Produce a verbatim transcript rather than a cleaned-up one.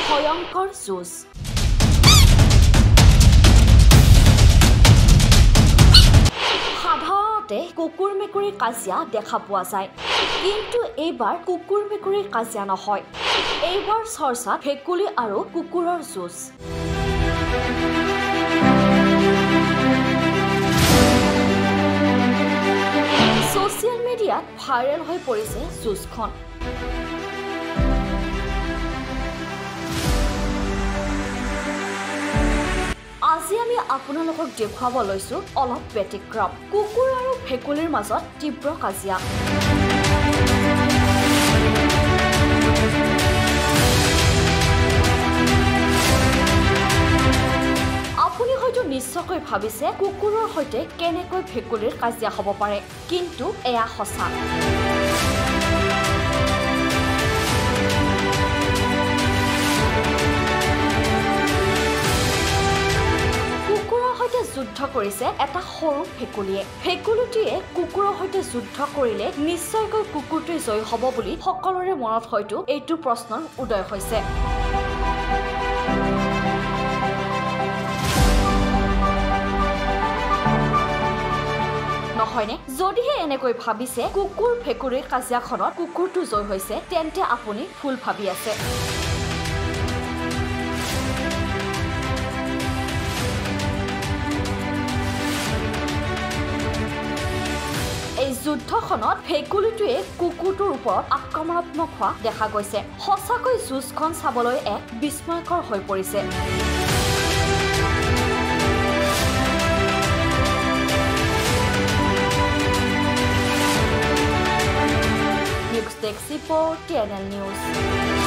ভয়ংকৰ যুঁজ সাধাৰণতে কুকুৰ মেকুৰীৰ কাজিয়া দেখা পোৱা যায় কিন্তু এইবাৰ কুকুৰ মেকুৰীৰ কাজিয়া নহয় এইবাৰ চৰ্চা ভেকুলী আৰু কুকুৰৰ যুঁজ সোশ্যাল মিডিয়াত ভাইৰেল হৈ পৰিছে যুঁজখন আজি আমি আপোনালোকক দেখুৱাব লৈছো অলপ ব্যতিক্ৰম কুকুৰ আৰু ভেকুলীৰ মাজত তীব্ৰ কাজিয়া আপুনি হয়তো নিশ্চয়কৈ ভাবিছে কুকুৰৰ সৈতে কেনেকৈ ভেকুলীৰ কাজিয়া হ'ব পাৰে কিন্তু এয়া সঁচা যুদ্ধ কৰিছে এটা সৰু ভেকুলীয়ে ভেকুলীটিয়ে কুকুৰৰ সৈতে যুদ্ধ কৰিলে নিশ্চয়কৈ কুকুৰটোৱে জয় হ'ব বুলি সকলোৰে মনত হয়তো এইটো প্ৰশ্নৰ উদয় হৈছে নহয়নে যদিহে এনেকৈ ভাবিছে কুকুৰ ভেকুলীৰ কাজিয়াখনত কুকুৰটো জয় হৈছে তেন্তে আপুনি ভুল ভাবি আছে এই যুদ্ধখনত ভেকুলীটোৱে কুকুৰটোৰ ওপৰত আক্ৰমণাত্মক হোৱা দেখা গৈছে সঁচাকৈ যুঁজখন চাবলৈ এক বিস্ময়কৰ হৈ পৰিছে news desk report T N L news